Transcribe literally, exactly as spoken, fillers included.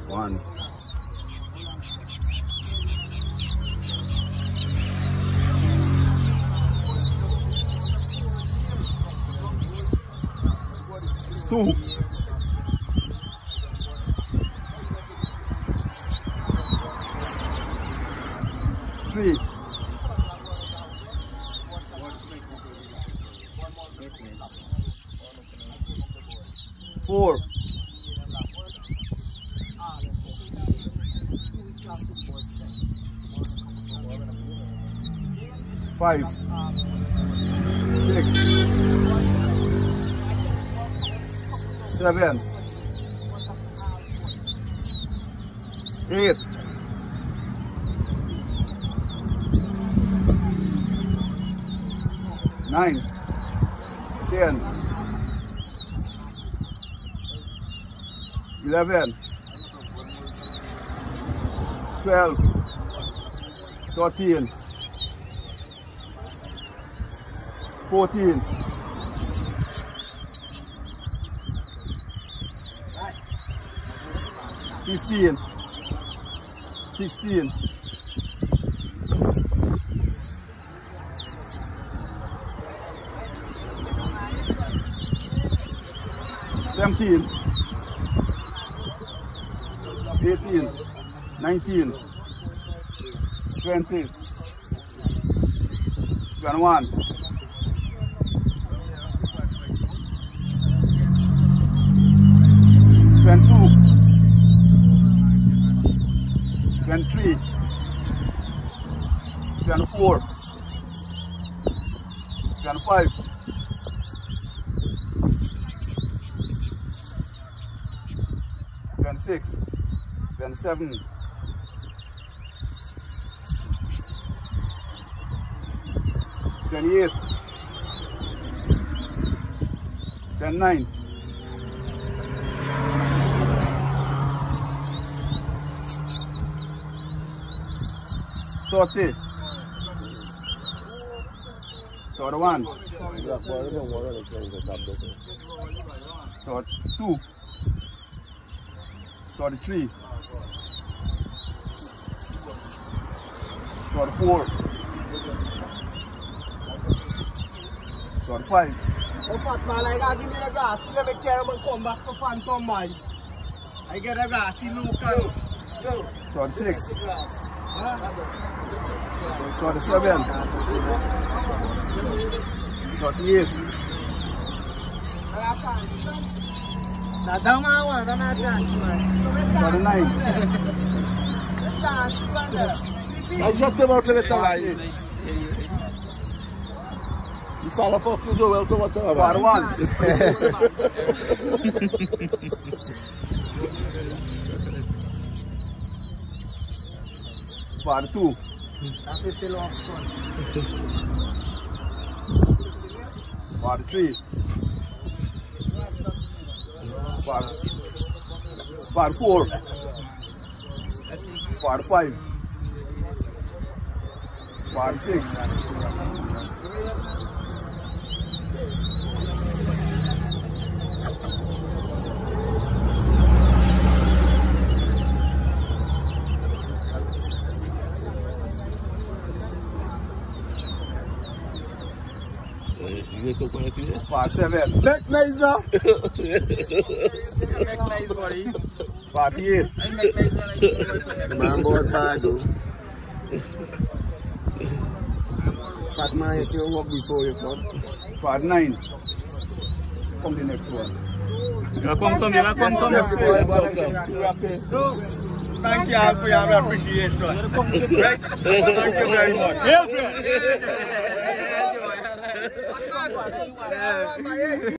One. Two. Three. Four. Five. Six. Seven. Eight. Nine. Ten. Eleven. Twelve. Thirteen. Fourteen. Fifteen. Sixteen. Seventeen. Eighteen. Nineteen. Twenty. Twenty-one. Twenty-two. Twenty-three. Twenty-four. Twenty-five. Twenty-six. Twenty-seven. Twenty-eight. Twenty-nine. Thirty. Thirty-one. Thirty-two. Thirty-three. Thirty-four. Thirty-five. Oh, fat man, I gotta give me the grass. You never care about come back to fan come by. I get the grass, you local. Thirty-six. Thirty-seven. Thirty-eight. That's down my one, that's not a chance, man. Thirty-nine. Chance, man. I shut them out to the time. You fall off up to the well to what's all right. Forty-one. Forty-two. That's fifty long score. Forty-three. Forty-four. Forty-five. Forty-six. Forty-seven. Neck nice now. Forty-eight. Man board bad though. Fat man, you can walk before you come. Forty-nine. Come the next one. You come, come, you come, come. Thank you all for your appreciation. Right? Thank you very much. Help you.